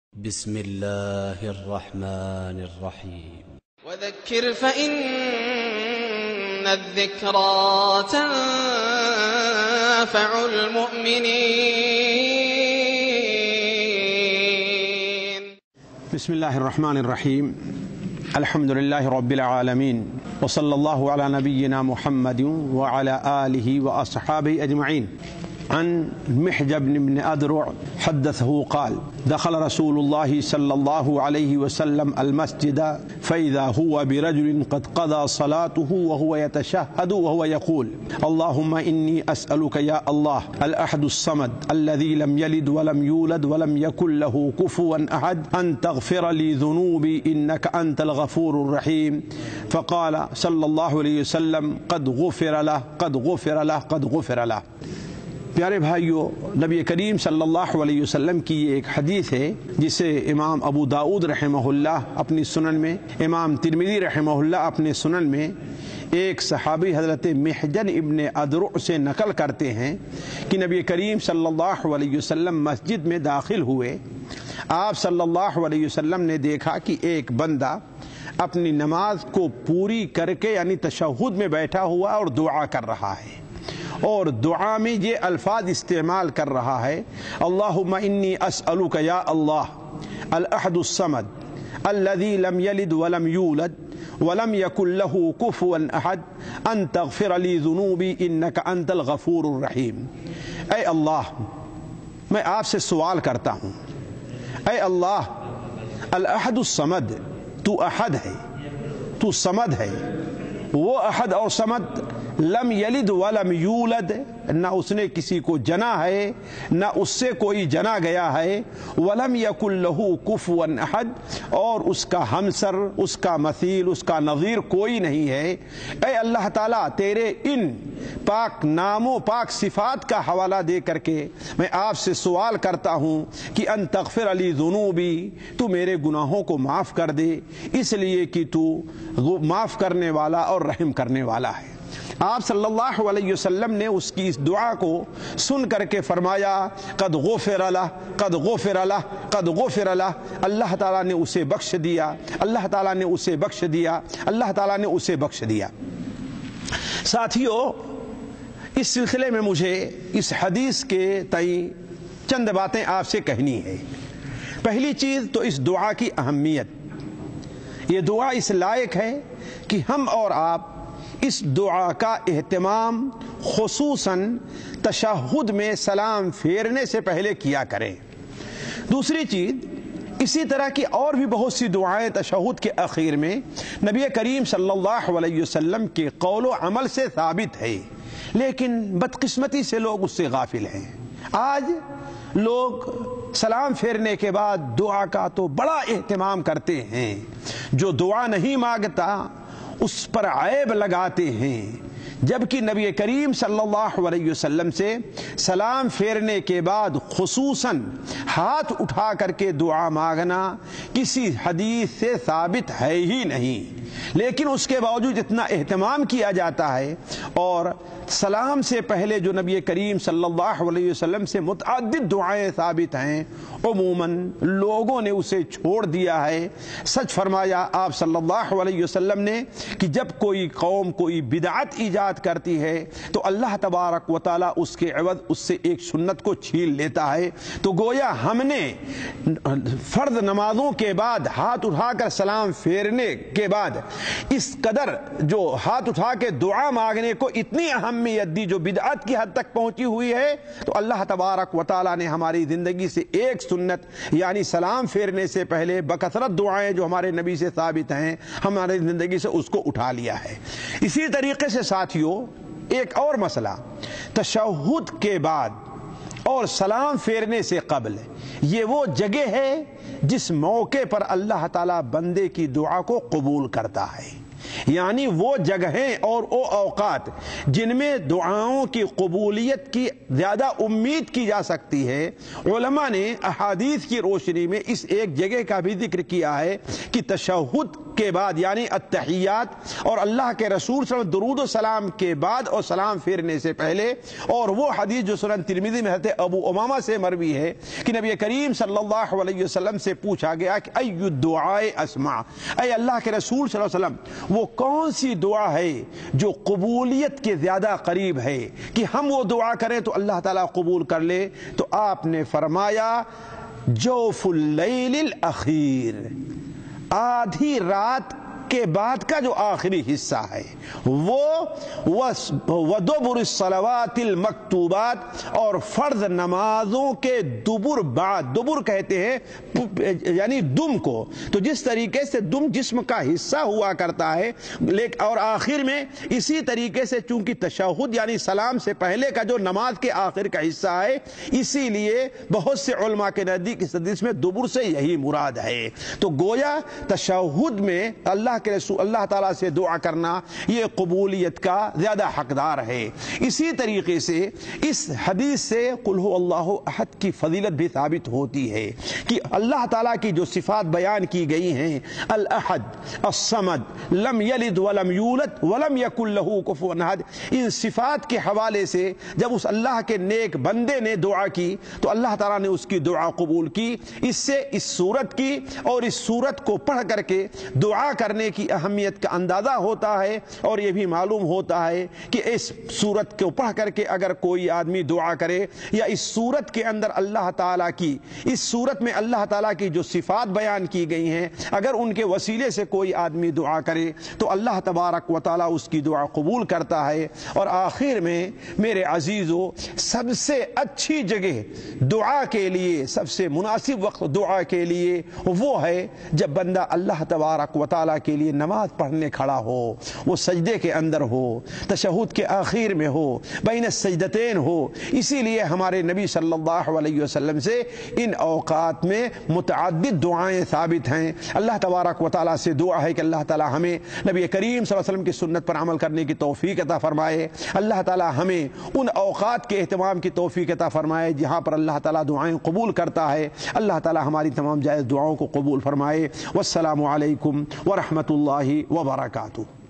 بسم الله الرحمن الرحيم. وذكر فإن الذكرى تنفع المؤمنين. بسم الله الرحمن الرحيم. الحمد لله رب العالمين، وصلى الله على نبينا محمد وعلى آله وأصحابه أجمعين. عن محجب بن أدرع حدثه قال: دخل رسول الله صلى الله عليه وسلم المسجد فإذا هو برجل قد قضى صلاته وهو يتشهد وهو يقول: اللهم إني أسألك يا الله الأحد الصمد الذي لم يلد ولم يولد ولم يكن له كفوا أحد أن تغفر لي ذنوبي إنك أنت الغفور الرحيم. فقال صلى الله عليه وسلم: قد غفر له قد غفر له قد غفر له۔ پیارے بھائیو، نبی کریم صلی اللہ علیہ وسلم کی یہ ایک حدیث ہے جسے امام ابو داؤد رحمہ اللہ اپنی سنن میں، امام ترمذی رحمہ اللہ اپنے سنن میں ایک صحابی حضرت محجن ابن ادرع سے نقل کرتے ہیں کہ نبی کریم صلی اللہ علیہ وسلم مسجد میں داخل ہوئے۔ آپ صلی اللہ علیہ وسلم نے دیکھا کہ ایک بندہ اپنی نماز کو پوری کر کے یعنی تشہد میں بیٹھا ہوا اور دعا کر رہا ہے، اور دعا میں یہ الفاظ استعمال کر رہا ہے: اللہم انی اسألک یا اللہ الاحد الصمد الذی لم یلد ولم یولد ولم یکن له کفوا احد ان تغفر لی ذنوبی انک انت الغفور الرحیم۔ اے اللہ، میں آپ سے سوال کرتا ہوں، اے اللہ الاحد الصمد، تو احد ہے، تو صمد ہے، وہ احد اور صمد لم یلد ولم یولد، نہ اس نے کسی کو جنا ہے نہ اس سے کوئی جنا گیا ہے، ولم یکن لہ کفوا احد، اور اس کا ہمسر، اس کا مثیل، اس کا نظیر کوئی نہیں ہے۔ اے اللہ تعالیٰ، تیرے ان پاک ناموں پاک صفات کا حوالہ دے کر کے میں آپ سے سوال کرتا ہوں کہ ان تغفر لی ذنوبی، تو میرے گناہوں کو معاف کر دے، اس لیے کہ تو معاف کرنے والا اور رحم کرنے والا ہے۔ آپ صلی اللہ علیہ وسلم نے اس کی اس دعا کو سن کر کے فرمایا: قد غفر لہ قد غفر لہ قد غفر لہ، اللہ تعالیٰ نے اسے بخش دیا، اللہ تعالیٰ نے اسے بخش دیا، اللہ تعالیٰ نے اسے بخش دیا۔ ساتھیو، اس سلسلے میں مجھے اس حدیث کے تئیں چند باتیں آپ سے کہنی ہے۔ پہلی چیز تو اس دعا کی اہمیت، یہ دعا اس لائق ہے کہ ہم اور آپ اس دعا کا اہتمام خصوصاً تشہد میں سلام پھیرنے سے پہلے کیا کریں۔ دوسری چیز، اسی طرح کی اور بھی بہت سی دعائیں تشہد کے اخیر میں نبی کریم صلی اللہ علیہ وسلم کے قول و عمل سے ثابت ہے، لیکن بدقسمتی سے لوگ اس سے غافل ہیں۔ آج لوگ سلام پھیرنے کے بعد دعا کا تو بڑا اہتمام کرتے ہیں، جو دعا نہیں مانگتا اس پر عیب لگاتے ہیں، جبکہ نبی کریم صلی اللہ علیہ وسلم سے سلام پھیرنے کے بعد خصوصاً ہاتھ اٹھا کر کے دعا مانگنا کسی حدیث سے ثابت ہے ہی نہیں، لیکن اس کے باوجود اتنا اہتمام کیا جاتا ہے، اور سلام سے پہلے جو نبی کریم صلی اللہ علیہ وسلم سے متعدد دعائیں ثابت ہیں، عموماً لوگوں نے اسے چھوڑ دیا ہے۔ سچ فرمایا آپ صلی اللہ علیہ وسلم نے کہ جب کوئی قوم کوئی بدعت ایجاد کرتی ہے تو اللہ تبارک و تعالیٰ اس کے عوض اس سے ایک سنت کو چھین لیتا ہے۔ تو گویا ہم نے فرض نمازوں کے بعد ہاتھ اٹھا کر سلام پھیرنے کے بعد اس قدر جو ہاتھ اٹھا کے دعا مانگنے کو اتنی اہمیت دی جو بدعت کی حد تک پہنچی ہوئی ہے، تو اللہ تبارک و تعالیٰ نے ہماری زندگی سے ایک سنت یعنی سلام پھیرنے سے پہلے بکثرت دعائیں جو ہمارے نبی سے ثابت ہیں، ہماری زندگی سے اس کو اٹھا لیا ہے۔ اسی طریقے سے ساتھیوں، ایک اور مسئلہ، تشہد کے بعد اور سلام پھیرنے سے قبل یہ وہ جگہ ہے جس موقع پر اللہ تعالیٰ بندے کی دعا کو قبول کرتا ہے۔ یعنی وہ جگہیں اور وہ اوقات جن میں دعاؤں کی قبولیت کی زیادہ امید کی جا سکتی ہے، علماء نے احادیث کی روشنی میں اس ایک جگہ کا بھی ذکر کیا ہے کہ تشہد کے بعد یعنی التحیات اور اللہ کے رسول صلی اللہ علیہ وسلم درود و سلام کے بعد اور سلام پھیرنے سے پہلے، اور وہ حدیث جو سنن ترمذی میں حضرت ابو امامہ سے مروی ہے کہ نبی کریم صلی اللہ علیہ وسلم سے پوچھا گیا کہ ای الدعاء اسمع، اے اللہ کے رسول صلی اللہ علیہ وسلم وہ کون سی دعا ہے جو قبولیت کے زیادہ قریب ہے کہ ہم وہ دعا کریں تو اللہ تعالیٰ قبول کر لے؟ تو آپ نے فرمایا جوف اللیل الاخیر، آدھی رات کے بعد کا جو آخری حصہ ہے وہ ودبر الصلوات المکتوبات، اور فرض نمازوں کے دبر بعد، دبر کہتے ہیں یعنی دم کو، تو جس طریقے سے دم جسم کا حصہ ہوا کرتا ہے لیکن اور آخر میں اسی طریقے سے چونکہ تشہد یعنی سلام سے پہلے کا جو نماز کے آخر کا حصہ ہے، اسی لیے بہت سے علماء کے نزدیک اس حدیث میں دبر سے یہی مراد ہے۔ تو گویا تشہد میں اللہ کے رسول اللہ تعالیٰ سے دعا کرنا یہ قبولیت کا زیادہ حقدار ہے۔ اسی طریقے سے اس حدیث سے قل هو اللہ احد کی فضیلت بھی ثابت ہوتی ہے کہ اللہ تعالیٰ کی جو صفات بیان کی گئی ہیں، الاحد، الصمد، لم یلد ولم یولد ولم یکن له کفوا احد، ان صفات کے حوالے سے جب اس اللہ کے نیک بندے نے دعا کی تو اللہ تعالیٰ نے اس کی دعا قبول کی۔ اس سے اس سورت کی اور اس سورت کو پڑھ کر کے دعا کرنے کی اہمیت کا اندازہ ہوتا ہے، اور یہ بھی معلوم ہوتا ہے کہ اس سورت کو پڑھ کر کے اگر کوئی آدمی دعا کرے یا اس سورت کے اندر اللہ تعالیٰ کی، اس سورت میں اللہ تعالیٰ کی جو صفات بیان کی گئی ہیں، اگر ان کے وسیلے سے کوئی آدمی دعا کرے تو اللہ تبارک و تعالیٰ اس کی دعا قبول کرتا ہے۔ اور آخر میں میرے عزیزو، سب سے اچھی جگہ دعا کے لیے، سب سے مناسب وقت دعا کے لیے وہ ہے جب بندہ اللہ تبارک و تعالیٰ کے لیے نماز پڑھنے کھڑا ہو، وہ سجدے کے اندر ہو، تشہد کے آخر میں ہو، بین السجدتین ہو۔ اسی لیے ہمارے نبی صلی اللہ علیہ وسلم سے ان اوقات میں متعدد دعائیں ثابت ہیں۔ اللہ تبارک و تعالیٰ سے دعا ہے کہ اللہ تعالیٰ ہمیں نبی کریم صلی اللہ علیہ وسلم کی سنت پر عمل کرنے کی توفیق عطا فرمائے۔ اللہ تعالیٰ ہمیں ان اوقات کے اہتمام کی توفیق عطا فرمائے جہاں پر اللہ تعالیٰ دعائیں قبول کرتا ہے۔ اللہ تعالیٰ ہماری تمام جائز دعاؤں کو قبول فرمائے۔ والسلام علیکم ورحمۃ اللہ وبرکاتہ۔